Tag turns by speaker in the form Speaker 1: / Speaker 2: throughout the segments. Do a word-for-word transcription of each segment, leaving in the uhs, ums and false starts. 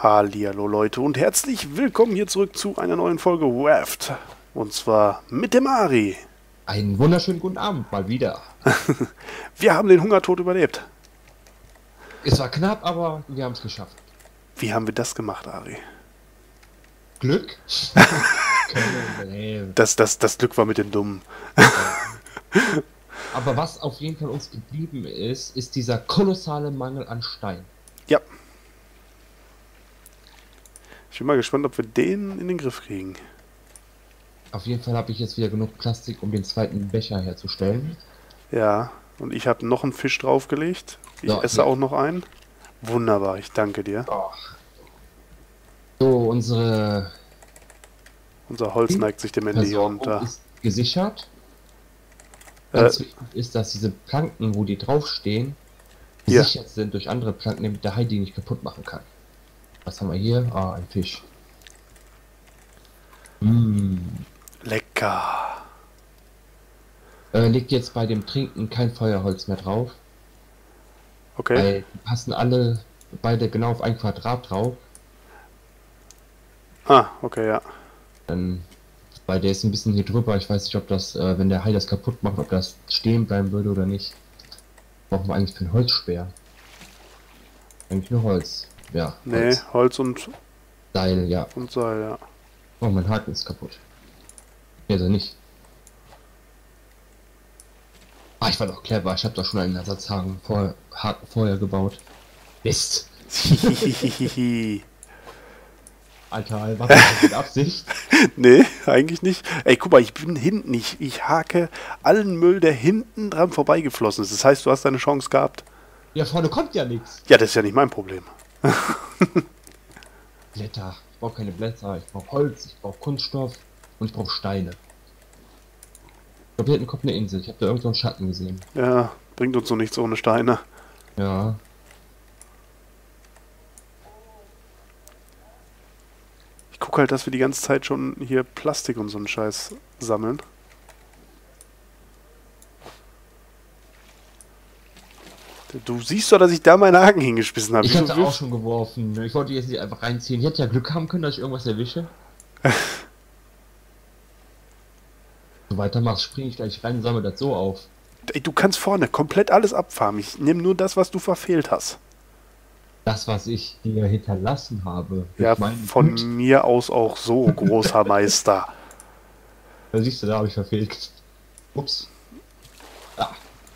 Speaker 1: Hallihallo Leute und herzlich willkommen hier zurück zu einer neuen Folge Raft. Und zwar mit dem Ari.
Speaker 2: Einen wunderschönen guten Abend, mal wieder.
Speaker 1: Wir haben den Hungertod überlebt.
Speaker 2: Es war knapp, aber wir haben es geschafft.
Speaker 1: Wie haben wir das gemacht, Ari?
Speaker 2: Glück? nee.
Speaker 1: Das, das, das Glück war mit den Dummen.
Speaker 2: Aber was auf jeden Fall uns geblieben ist, ist dieser kolossale Mangel an Stein.
Speaker 1: Ja. Ich bin mal gespannt, ob wir den in den Griff kriegen.
Speaker 2: Auf jeden Fall habe ich jetzt wieder genug Plastik, um den zweiten Becher herzustellen.
Speaker 1: Ja, und ich habe noch einen Fisch draufgelegt. Ich
Speaker 2: So,
Speaker 1: esse
Speaker 2: ja.
Speaker 1: auch noch einen. Wunderbar, ich danke dir.
Speaker 2: Oh. So, unsere
Speaker 1: Unser Holz neigt sich dem Ende hier
Speaker 2: Versorgung
Speaker 1: unter.
Speaker 2: ist gesichert.
Speaker 1: Äh,
Speaker 2: Ganz wichtig ist, dass diese Planken, wo die draufstehen,
Speaker 1: Hier.
Speaker 2: gesichert sind durch andere Planken, damit der Hai die nicht kaputt machen kann. Was haben wir hier? Ah, ein Fisch. Mm.
Speaker 1: Lecker.
Speaker 2: Äh, liegt jetzt bei dem Trinken kein Feuerholz mehr drauf.
Speaker 1: Okay.
Speaker 2: Weil die passen alle beide genau auf ein Quadrat drauf.
Speaker 1: Ah, okay, ja.
Speaker 2: Dann, weil der ist ein bisschen hier drüber. Ich weiß nicht, ob das, äh, wenn der Hai das kaputt macht, ob das stehen bleiben würde oder nicht. Brauchen wir eigentlich für einen Holzspeer? Eigentlich nur Holz. Ja,
Speaker 1: Nee,
Speaker 2: Holz.
Speaker 1: Holz und,
Speaker 2: Seil, ja.
Speaker 1: und Seil, ja.
Speaker 2: Oh, mein Haken ist kaputt. Nee, also nicht. Ah, ich war doch clever. Ich habe doch schon einen Ersatzhaken vor, Haken vorher gebaut. Mist. Alter, was ist das mit Absicht?
Speaker 1: Nee, eigentlich nicht. Ey, guck mal, ich bin hinten. Ich, ich hake allen Müll, der hinten dran vorbeigeflossen ist. Das heißt, du hast deine Chance gehabt.
Speaker 2: Ja, vorne kommt ja nichts.
Speaker 1: Ja, das ist ja nicht mein Problem.
Speaker 2: Blätter. Ich brauche keine Blätter. Ich brauche Holz. Ich brauche Kunststoff. Und ich brauche Steine. Ich glaube, hier hinten kommt eine Insel. Ich habe da irgendwo einen Schatten gesehen.
Speaker 1: Ja, bringt uns so nichts ohne Steine.
Speaker 2: Ja.
Speaker 1: Ich gucke halt, dass wir die ganze Zeit schon hier Plastik und so einen Scheiß sammeln. Du siehst doch, dass ich da meinen Haken hingeschmissen habe.
Speaker 2: Ich
Speaker 1: Wieso
Speaker 2: hatte auch
Speaker 1: willst-
Speaker 2: schon geworfen. Ich wollte jetzt nicht einfach reinziehen. Ich hätte ja Glück haben können, dass ich irgendwas erwische. So weitermachst, springe ich gleich rein und sammle das so auf.
Speaker 1: Ey, du kannst vorne komplett alles abfarmen. Ich nehme nur das, was du verfehlt hast.
Speaker 2: Das, was ich dir hinterlassen habe. durch
Speaker 1: Ja,
Speaker 2: meinen
Speaker 1: von
Speaker 2: Blut.
Speaker 1: mir aus auch so, großer Meister.
Speaker 2: Da siehst du, da habe ich verfehlt. Ups. Ah.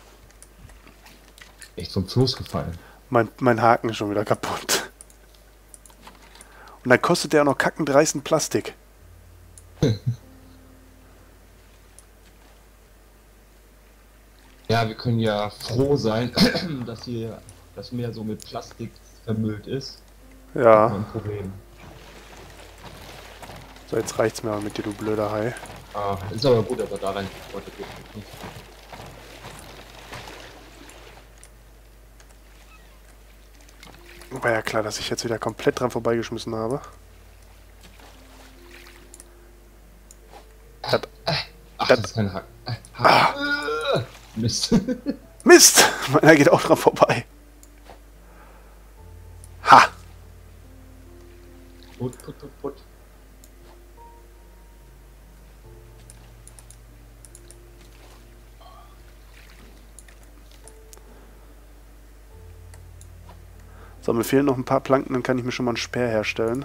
Speaker 2: Echt vom Floß gefallen.
Speaker 1: Mein, mein Haken ist schon wieder kaputt. Und dann kostet der auch noch kackendreißen Plastik.
Speaker 2: Ja, wir können ja froh sein, dass hier das Meer so mit Plastik vermüllt ist.
Speaker 1: Ja,
Speaker 2: Kein Problem.
Speaker 1: so jetzt reicht's mir aber mit dir, du blöder Hai.
Speaker 2: Ah, ist aber gut, dass er da rein wollte.
Speaker 1: War ja klar, dass ich jetzt wieder komplett dran vorbeigeschmissen habe. Das,
Speaker 2: Ach,
Speaker 1: Das-
Speaker 2: das ist kein Haken. Äh, Haken. Ah. Mist.
Speaker 1: Mist! Meiner geht auch dran vorbei. Ha!
Speaker 2: Put, put, put, put.
Speaker 1: So, mir fehlen noch ein paar Planken, dann kann ich mir schon mal einen Speer herstellen.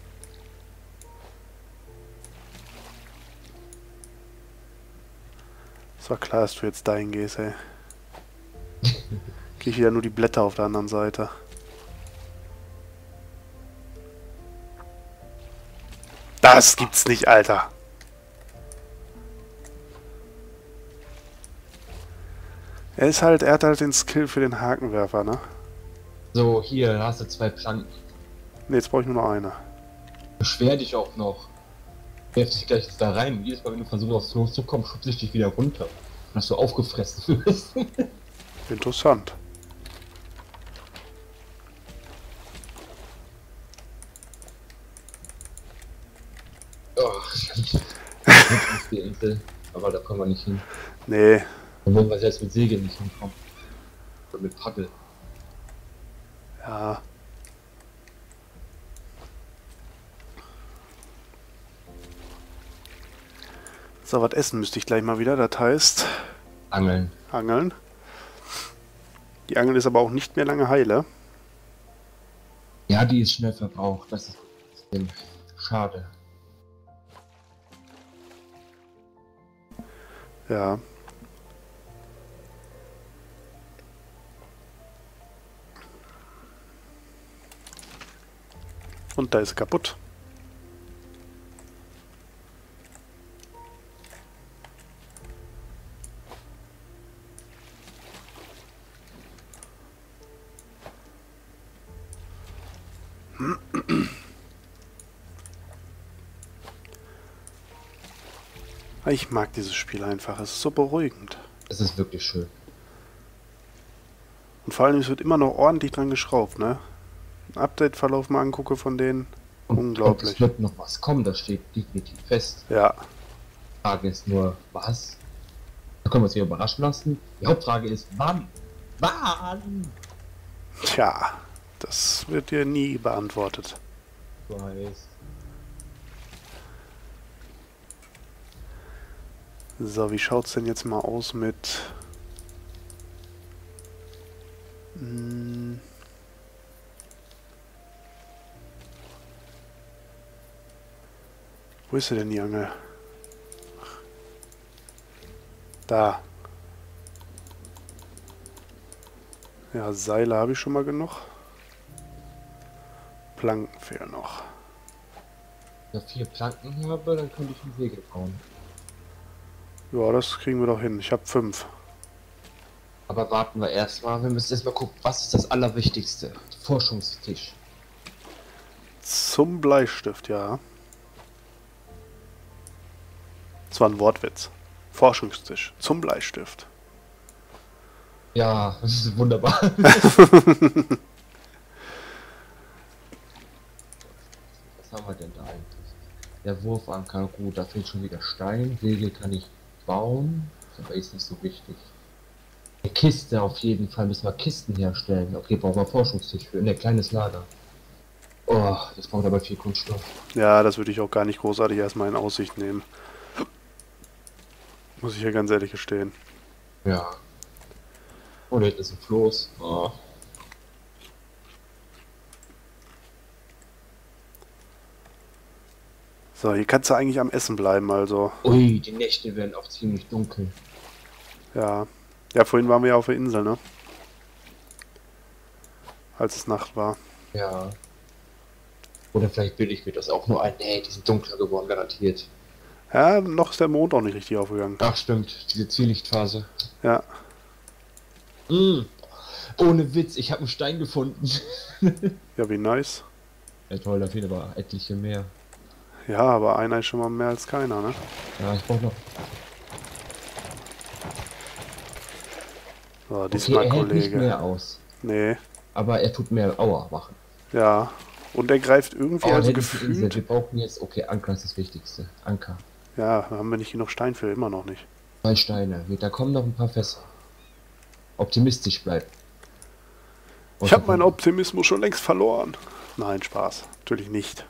Speaker 1: Es war klar, dass du jetzt dahin gehst, ey. Krieg ich wieder nur die Blätter auf der anderen Seite. Das gibt's nicht, Alter. Er ist halt, er hat halt den Skill für den Hakenwerfer, ne?
Speaker 2: So, hier, da hast du zwei Planken.
Speaker 1: Ne, jetzt brauche ich nur noch eine.
Speaker 2: Beschwer dich auch noch. Werf dich gleich jetzt da rein. Jedes Mal, wenn du versuchst aufs Floß zu kommen, schubst ich dich wieder runter. Dass du aufgefressen wirst.
Speaker 1: Interessant.
Speaker 2: Oh, die Insel. Aber da kommen wir nicht hin.
Speaker 1: Nee,
Speaker 2: Dann wollen wir selbst mit Segeln nicht hinkommen. Oder mit Paddel.
Speaker 1: ja. So, was essen müsste ich gleich mal wieder. Das heißt...
Speaker 2: Angeln.
Speaker 1: Angeln. Die Angel ist aber auch nicht mehr lange heile.
Speaker 2: Ja, die ist schnell verbraucht. Das ist ein bisschen schade.
Speaker 1: Ja. Und da ist kaputt. Ich mag dieses Spiel einfach. Es ist so beruhigend.
Speaker 2: Es ist wirklich schön.
Speaker 1: Und vor allem, es wird immer noch ordentlich dran geschraubt, ne? Ein Update-Verlauf mal angucke von denen.
Speaker 2: Und
Speaker 1: Unglaublich.
Speaker 2: Es wird noch was kommen, das steht definitiv fest.
Speaker 1: Ja.
Speaker 2: Die Frage ist nur, was? Da können wir uns wieder überraschen lassen. Die Hauptfrage ist, wann? Wann?
Speaker 1: Tja, das wird dir nie beantwortet.
Speaker 2: So heißt.
Speaker 1: So, wie schaut's denn jetzt mal aus mit... Hm. Wo ist sie denn, die Angel? Da. Ja, Seile habe ich schon mal genug. Planken fehlen noch.
Speaker 2: Wenn ich vier Planken habe, dann könnte ich einen Segel bauen.
Speaker 1: Ja, das kriegen wir doch hin. Ich habe fünf.
Speaker 2: Aber warten wir erstmal, wir müssen erstmal gucken, was ist das Allerwichtigste? Forschungstisch.
Speaker 1: Zum Bleistift, ja. Das war ein Wortwitz. Forschungstisch. Zum Bleistift.
Speaker 2: Ja, das ist wunderbar. Was haben wir denn da eigentlich? Der Wurfanker, gut, da fehlt schon wieder Stein. Segel kann ich bauen, aber ist nicht so wichtig. Eine Kiste auf jeden Fall, müssen wir Kisten herstellen. Okay, brauchen wir Forschungstisch für ein kleines Lager. Oh, das braucht aber viel Kunststoff.
Speaker 1: Ja, das würde ich auch gar nicht großartig erstmal in Aussicht nehmen. Muss ich ja ganz ehrlich gestehen.
Speaker 2: Ja. Oh, da hinten ist ein Floß. Oh.
Speaker 1: So, hier kannst du eigentlich am Essen bleiben, also.
Speaker 2: Ui, die Nächte werden auch ziemlich dunkel.
Speaker 1: Ja. Ja, vorhin waren wir ja auf der Insel, ne? Als es Nacht war.
Speaker 2: Ja. Oder vielleicht bilde ich mir das auch nur ein. Nee, die sind dunkler geworden, garantiert.
Speaker 1: Ja, noch ist der Mond auch nicht richtig aufgegangen.
Speaker 2: Ach stimmt, diese Zwielichtphase.
Speaker 1: Ja.
Speaker 2: Mm. Ohne Witz, ich habe einen Stein gefunden.
Speaker 1: Ja, wie nice.
Speaker 2: Ja toll, da fehlen aber etliche mehr.
Speaker 1: Ja, aber einer ist schon mal mehr als keiner, ne?
Speaker 2: Ja, ich brauche noch.
Speaker 1: So,
Speaker 2: Okay,
Speaker 1: diesmal
Speaker 2: er hält nicht
Speaker 1: Kollege.
Speaker 2: mehr aus.
Speaker 1: Nee.
Speaker 2: Aber er tut mehr Aua machen.
Speaker 1: Ja. Und er greift irgendwie,
Speaker 2: Oh,
Speaker 1: also
Speaker 2: das ist die Insel.
Speaker 1: gefühlt.
Speaker 2: Wir brauchen jetzt, okay, Anker ist das Wichtigste. Anker.
Speaker 1: Ja, da haben wir nicht genug Stein für, immer noch nicht.
Speaker 2: Zwei Steine. Da kommen noch ein paar Fässer. Optimistisch bleiben.
Speaker 1: Ich habe meinen Optimismus schon längst verloren. Nein, Spaß. Natürlich nicht.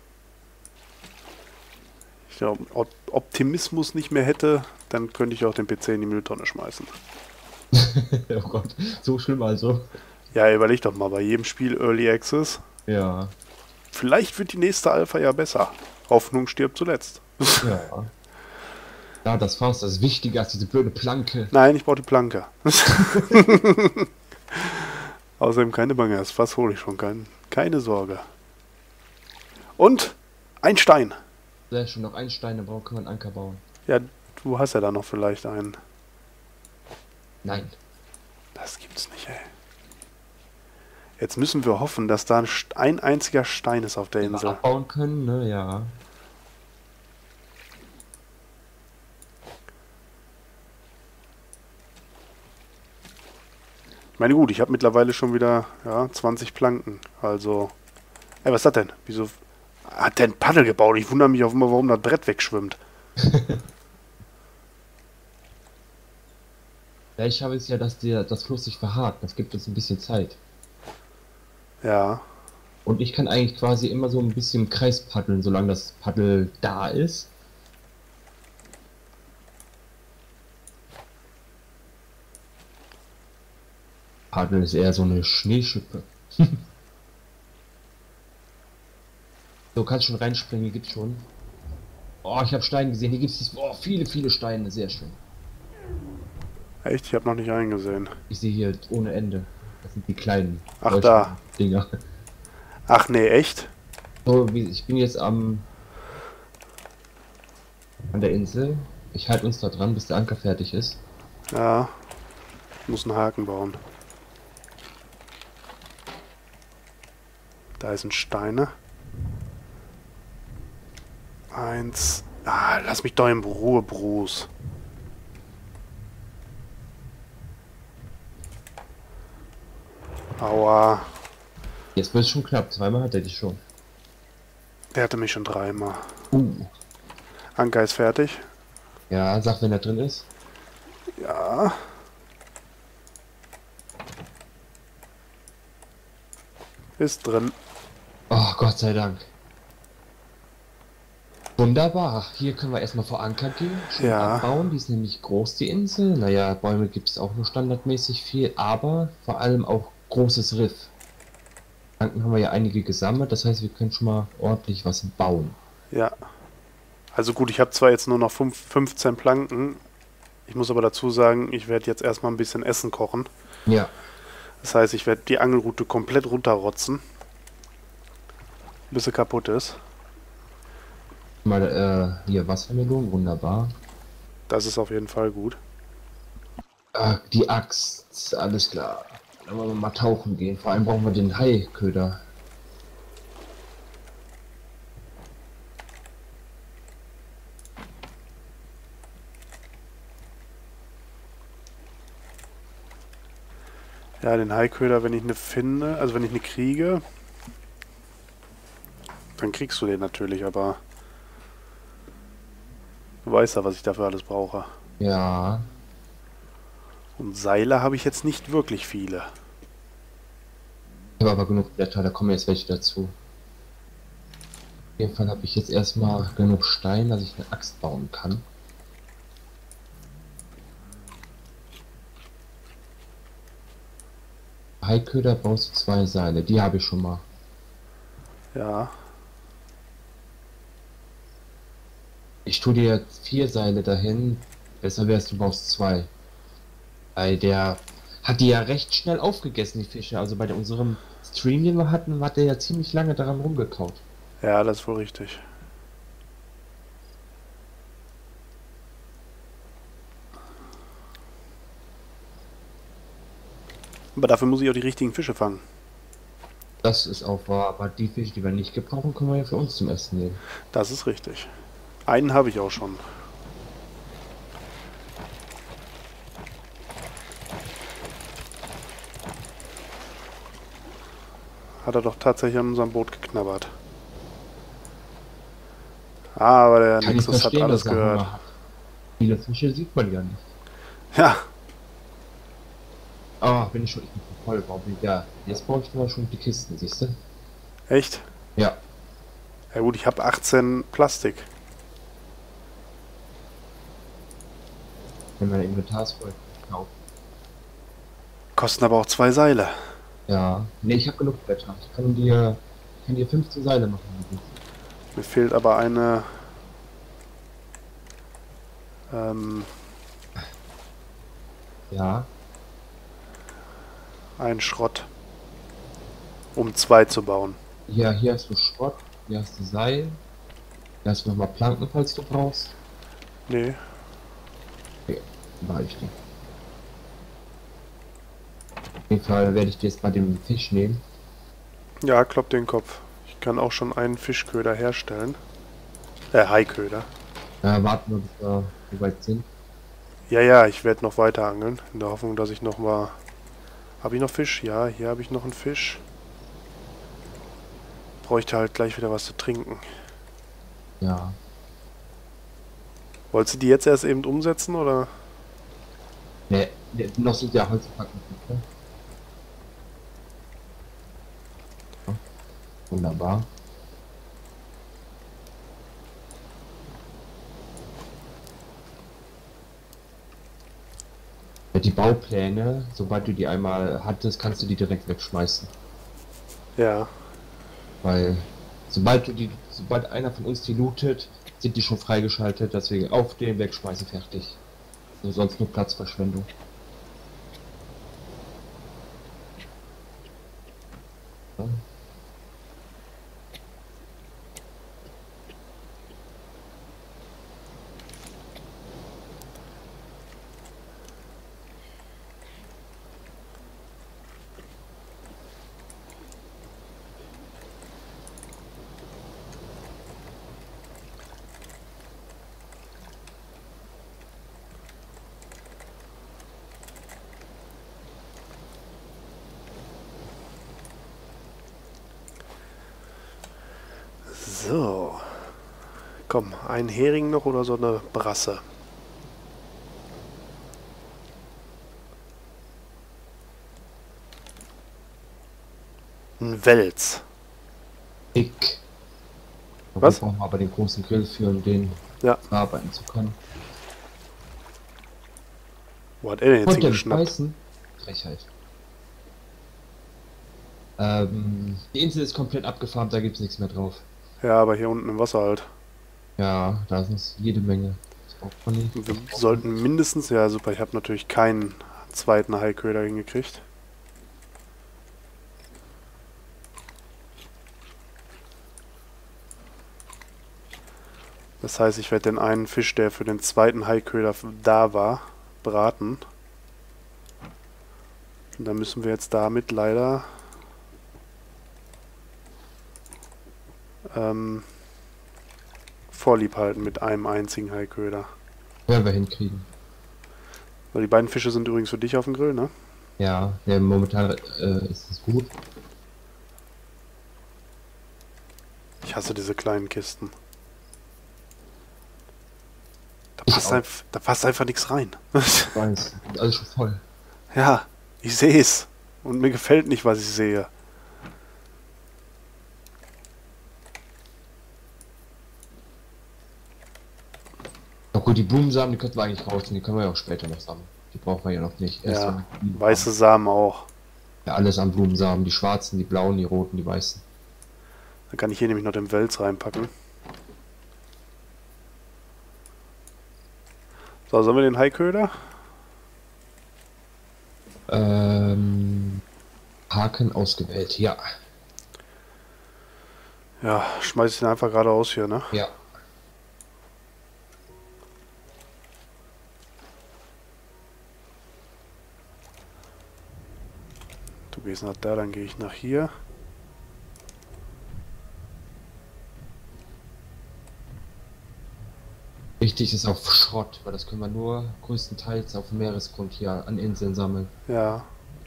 Speaker 1: Ich glaube, Op Optimismus nicht mehr hätte, dann könnte ich auch den P C in die Mülltonne schmeißen.
Speaker 2: Oh Gott, so schlimm also.
Speaker 1: Ja, überleg doch mal, bei jedem Spiel Early Access.
Speaker 2: Ja.
Speaker 1: Vielleicht wird die nächste Alpha ja besser. Hoffnung stirbt zuletzt.
Speaker 2: Ja. Ja, das Fass, das ist wichtiger als diese blöde Planke.
Speaker 1: Nein, ich brauche die Planke. Außerdem keine Bange, das Fass hole ich schon. Kein, keine Sorge. Und ein Stein.
Speaker 2: Sehr schön, noch einen Stein, dann brauchen können wir einen Anker bauen.
Speaker 1: Ja, du hast ja da noch vielleicht einen.
Speaker 2: Nein.
Speaker 1: Das gibt's nicht, ey. Jetzt müssen wir hoffen, dass da ein, St- ein einziger Stein ist auf der
Speaker 2: Den wir
Speaker 1: Insel.
Speaker 2: abbauen können, ne, ja.
Speaker 1: Ich meine, gut, ich habe mittlerweile schon wieder ja, zwanzig Planken. Also. Ey, was ist das denn? Wieso hat der ein Paddel gebaut? Ich wundere mich auch immer, warum das Brett wegschwimmt.
Speaker 2: Ja, ich habe es ja, dass der, das Fluss sich verhakt. Das gibt uns ein bisschen Zeit.
Speaker 1: Ja.
Speaker 2: Und ich kann eigentlich quasi immer so ein bisschen im Kreis paddeln, solange das Paddel da ist. Paddel ist eher so eine Schneeschippe. So, kannst schon reinspringen, hier gibt's schon. Oh, ich habe Steine gesehen, hier gibt's oh, viele, viele Steine, sehr schön.
Speaker 1: Echt? Ich habe noch nicht eingesehen.
Speaker 2: Ich sehe hier ohne Ende. Das sind die kleinen
Speaker 1: Ach, da.
Speaker 2: Dinger.
Speaker 1: Ach nee, echt?
Speaker 2: So, wie, ich bin jetzt am an der Insel. Ich halte uns da dran, bis der Anker fertig ist.
Speaker 1: Ja. Ich muss einen Haken bauen. Da sind Steine. Eins. Ah, lass mich doch in Ruhe, Bruce. Aua.
Speaker 2: Jetzt wird es schon knapp. Zweimal hat er dich schon.
Speaker 1: Der hatte mich schon dreimal.
Speaker 2: Uh.
Speaker 1: Anker ist fertig.
Speaker 2: Ja, sag, wenn er drin ist.
Speaker 1: Ja. Ist drin.
Speaker 2: Oh, Gott sei Dank. Wunderbar. Hier können wir erstmal vor Anker gehen. Schön
Speaker 1: Ja.
Speaker 2: abbauen. Die ist nämlich groß, die Insel. Naja, Bäume gibt es auch nur standardmäßig viel, aber vor allem auch großes Riff. Planken haben wir ja einige gesammelt, das heißt, wir können schon mal ordentlich was bauen.
Speaker 1: Ja. Also gut, ich habe zwar jetzt nur noch fünf, fünfzehn Planken. Ich muss aber dazu sagen, ich werde jetzt erstmal ein bisschen Essen kochen.
Speaker 2: Ja.
Speaker 1: Das heißt, ich werde die Angelrute komplett runterrotzen. Bis sie kaputt ist.
Speaker 2: Mal äh, hier Wassermelone, wunderbar.
Speaker 1: Das ist auf jeden Fall gut.
Speaker 2: Ah, die Axt, alles klar. Dann wollen wir mal tauchen gehen. Vor allem brauchen wir den Haiköder.
Speaker 1: Ja, den Haiköder, wenn ich eine finde, also wenn ich eine kriege, dann kriegst du den natürlich, aber du weißt ja, was ich dafür alles brauche.
Speaker 2: Ja.
Speaker 1: Und Seile habe ich jetzt nicht wirklich viele.
Speaker 2: Ich habe aber genug Blätter, da kommen jetzt welche dazu. Auf jeden Fall habe ich jetzt erstmal genug Stein, dass ich eine Axt bauen kann. Haiköder brauchst du zwei Seile, die habe ich schon mal.
Speaker 1: Ja,
Speaker 2: Ich tue dir jetzt vier Seile dahin, besser wärst du brauchst zwei. Weil der hat die ja recht schnell aufgegessen, die Fische. Also bei unserem Stream, den wir hatten, hat der ja ziemlich lange daran rumgekaut.
Speaker 1: ja, das ist wohl richtig. Aber dafür muss ich auch die richtigen Fische fangen.
Speaker 2: Das ist auch wahr, aber die Fische, die wir nicht gebrauchen, können wir ja für uns zum Essen nehmen.
Speaker 1: Das ist richtig. Einen habe ich auch schon. Hat er doch tatsächlich an unserem Boot geknabbert. Ah, aber der
Speaker 2: Kann ich
Speaker 1: Nexus hat
Speaker 2: verstehen,
Speaker 1: alles
Speaker 2: dass er
Speaker 1: gehört.
Speaker 2: Hunger hat. Viele Fische sieht man ja nicht.
Speaker 1: Ja,
Speaker 2: Ah, bin ich schon ich bin voll, warum bin ich ja. Jetzt brauche ich nur schon die Kisten, siehst du?
Speaker 1: echt?
Speaker 2: Ja.
Speaker 1: Ja gut, ich habe achtzehn Plastik.
Speaker 2: Wenn mein Inventar ist voll. Genau.
Speaker 1: Kosten aber auch zwei Seile.
Speaker 2: Ja. Ne, ich habe genug Blätter. Ich kann dir, ich kann dir fünfzehn Seile machen.
Speaker 1: Mir fehlt aber eine... Ähm,
Speaker 2: Ja.
Speaker 1: ein Schrott. Um zwei zu bauen.
Speaker 2: Hier, hier hast du Schrott, hier hast du Seil, hier hast du nochmal Planken, falls du brauchst.
Speaker 1: Nee.
Speaker 2: Okay, war ich dir. Auf jeden Fall werde ich dir jetzt mal den Fisch nehmen.
Speaker 1: Ja, klopp den Kopf. Ich kann auch schon einen Fischköder herstellen. Äh, Haiköder.
Speaker 2: Ja, warten wir, bis wir so weit sind.
Speaker 1: Ja, ja, ich werde noch weiter angeln. In der Hoffnung, dass ich noch mal... Habe ich noch Fisch? Ja, hier habe ich noch einen Fisch. Bräuchte halt gleich wieder was zu trinken.
Speaker 2: Ja.
Speaker 1: Wolltest du die jetzt erst eben umsetzen, oder?
Speaker 2: Ne, ne, noch sind ja Holzpacken. Ne? Ja, wunderbar. Die Baupläne, sobald du die einmal hattest, kannst du die direkt wegschmeißen.
Speaker 1: Ja.
Speaker 2: Weil sobald du die, sobald einer von uns die lootet, sind die schon freigeschaltet, deswegen auf den wegschmeißen, fertig. Also sonst nur Platzverschwendung. Ja.
Speaker 1: So. Komm, ein Hering noch oder so eine Brasse. Ein Wels.
Speaker 2: Dick.
Speaker 1: Was?
Speaker 2: Brauchen wir aber den großen Grill für, um den
Speaker 1: Ja.
Speaker 2: verarbeiten zu können.
Speaker 1: Wo hat er denn jetzt
Speaker 2: Und den
Speaker 1: hingeschnappt?
Speaker 2: Beißen. Frechheit. Ähm, die Insel ist komplett abgefarmt, da gibt's nichts mehr drauf.
Speaker 1: Ja, aber hier unten im Wasser halt.
Speaker 2: Ja, da ist jede Menge. Das braucht man nicht.
Speaker 1: Wir sollten mindestens... Ja, super, ich habe natürlich keinen zweiten Highköder hingekriegt. Das heißt, ich werde den einen Fisch, der für den zweiten Highköder da war, braten. Und dann müssen wir jetzt damit leider ähm, Vorlieb halten mit einem einzigen Highköder.
Speaker 2: Werden wir hinkriegen.
Speaker 1: Weil die beiden Fische sind übrigens für dich auf dem Grill, ne?
Speaker 2: Ja, der momentan äh, ist es gut.
Speaker 1: Ich hasse diese kleinen Kisten. Da
Speaker 2: Ich
Speaker 1: passt,
Speaker 2: auch.
Speaker 1: einf da passt einfach nichts rein.
Speaker 2: Ich weiß, alles schon voll.
Speaker 1: Ja, ich sehe es. Und mir gefällt nicht, was ich sehe.
Speaker 2: Na gut, die Blumensamen, die könnten wir eigentlich rausnehmen, die können wir ja auch später noch sammeln. Die brauchen wir ja noch nicht. Erst
Speaker 1: Ja,
Speaker 2: wenn wir die
Speaker 1: weiße Samen auch.
Speaker 2: haben. Ja, alles an Blumensamen, die schwarzen, die blauen, die roten, die weißen.
Speaker 1: Dann kann ich hier nämlich noch den Wels reinpacken. So, sollen wir den Highköder?
Speaker 2: Ähm, Haken ausgewählt, ja.
Speaker 1: Ja, schmeiß ich den einfach geradeaus hier, ne?
Speaker 2: Ja.
Speaker 1: Du gehst nach da, dann gehe ich nach hier.
Speaker 2: Wichtig ist auch Schrott, weil das können wir nur größtenteils auf dem Meeresgrund hier an Inseln sammeln.
Speaker 1: Ja,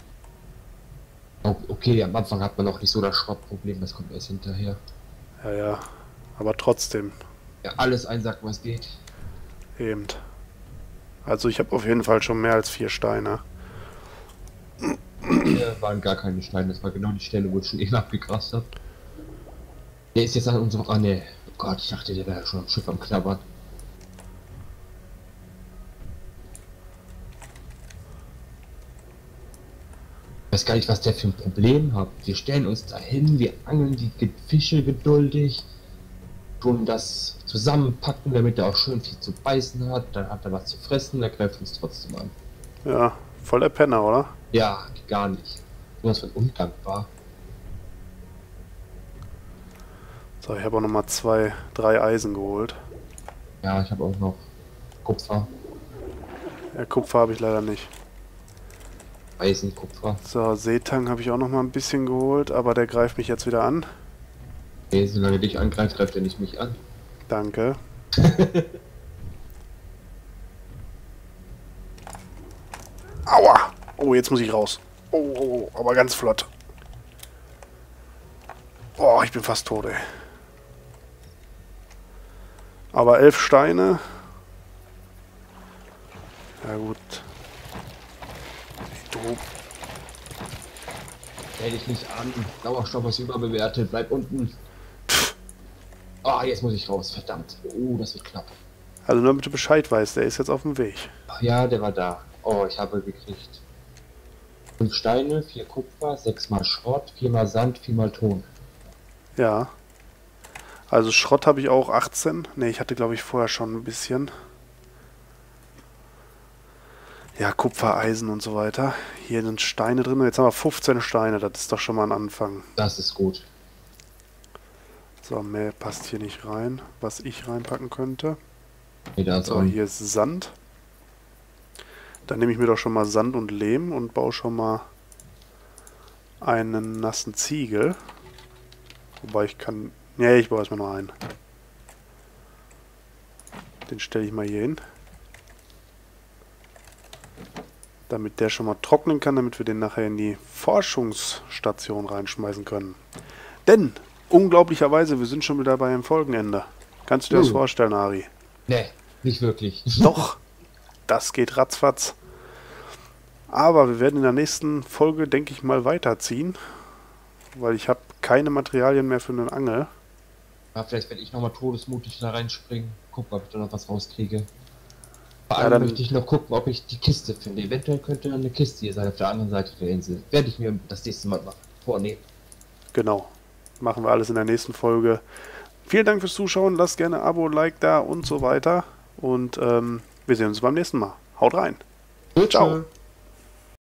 Speaker 2: O- Okay, am Anfang hat man noch nicht so das Schrottproblem, das kommt erst hinterher.
Speaker 1: ja, ja. Aber trotzdem,
Speaker 2: Ja, alles einsacken, was geht.
Speaker 1: eben. Also ich habe auf jeden Fall schon mehr als vier Steine.
Speaker 2: Hier waren gar keine Steine, das war genau die Stelle, wo ich schon eben abgegrast habe. Der ist jetzt an unserem... Ah ne, oh Gott, ich dachte, der wäre schon am Schiff am Knabbern. Ich weiß gar nicht, was der für ein Problem hat. Wir stellen uns dahin, wir angeln die Ge- Fische geduldig, tun das zusammenpacken, damit er auch schön viel zu beißen hat. Dann hat er was zu fressen, der greift uns trotzdem an.
Speaker 1: Ja, voll der Penner, oder?
Speaker 2: Ja, gar nicht. Sowas von undankbar.
Speaker 1: So, ich habe auch nochmal zwei, drei Eisen geholt.
Speaker 2: Ja, ich habe auch noch Kupfer,
Speaker 1: Ja, Kupfer habe ich leider nicht.
Speaker 2: Eisen, Kupfer.
Speaker 1: So, Seetang habe ich auch nochmal ein bisschen geholt, aber der greift mich jetzt wieder an.
Speaker 2: Nee, solange dich angreift, greift er nicht mich an.
Speaker 1: Danke. Aua! Oh, jetzt muss ich raus. Oh, oh, oh, aber ganz flott. Oh, ich bin fast tot, ey. Aber elf Steine. Ja gut. Du.
Speaker 2: Stell dich nicht an. Sauerstoff ist überbewertet. Bleib unten. Ah, oh, jetzt muss ich raus. Verdammt. Oh, das wird knapp.
Speaker 1: Also nur damit du Bescheid weißt, der ist jetzt auf dem Weg.
Speaker 2: Ach ja, der war da. Oh, ich habe gekriegt fünf Steine, vier Kupfer, sechs mal Schrott, vier mal Sand, vier mal Ton.
Speaker 1: Ja. Also Schrott habe ich auch achtzehn. Ne, ich hatte glaube ich vorher schon ein bisschen. Ja, Kupfer, Eisen und so weiter. Hier sind Steine drin. Jetzt haben wir fünfzehn Steine. Das ist doch schon mal ein Anfang.
Speaker 2: Das ist gut.
Speaker 1: So, mehr passt hier nicht rein, was ich reinpacken könnte.
Speaker 2: Nee, da ist
Speaker 1: So,
Speaker 2: auch
Speaker 1: hier ist Sand. Dann nehme ich mir doch schon mal Sand und Lehm und baue schon mal einen nassen Ziegel. Wobei ich kann... Ne, ich baue erstmal nur einen. Den stelle ich mal hier hin. Damit der schon mal trocknen kann, damit wir den nachher in die Forschungsstation reinschmeißen können. Denn, unglaublicherweise, wir sind schon wieder beim Folgenende. Kannst du dir das
Speaker 2: Uh.
Speaker 1: vorstellen, Ari?
Speaker 2: Nee, nicht wirklich.
Speaker 1: Doch, das geht ratzfatz. Aber wir werden in der nächsten Folge, denke ich mal, weiterziehen. Weil ich habe keine Materialien mehr für eine Angel.
Speaker 2: Ja, vielleicht werde ich nochmal todesmutig da reinspringen. Gucken, ob ich da noch was rauskriege. Vor
Speaker 1: Ja,
Speaker 2: allem
Speaker 1: dann-
Speaker 2: möchte ich noch gucken, ob ich die Kiste finde. Eventuell könnte eine Kiste hier sein auf der anderen Seite der Insel. Werde ich mir das nächste Mal mal vornehmen.
Speaker 1: Genau. Machen wir alles in der nächsten Folge. Vielen Dank fürs Zuschauen. Lasst gerne ein Abo, Like da und so weiter. Und ähm, wir sehen uns beim nächsten Mal. Haut rein. Ciao.